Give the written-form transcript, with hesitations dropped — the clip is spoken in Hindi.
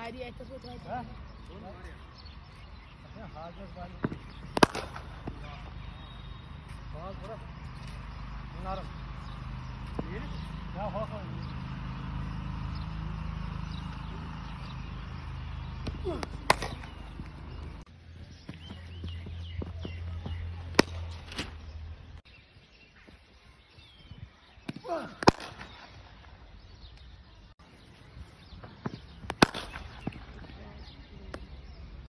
वारी ऐसा कुछ है हां हाजर वाली बहुत बड़ा नरम ये क्या हो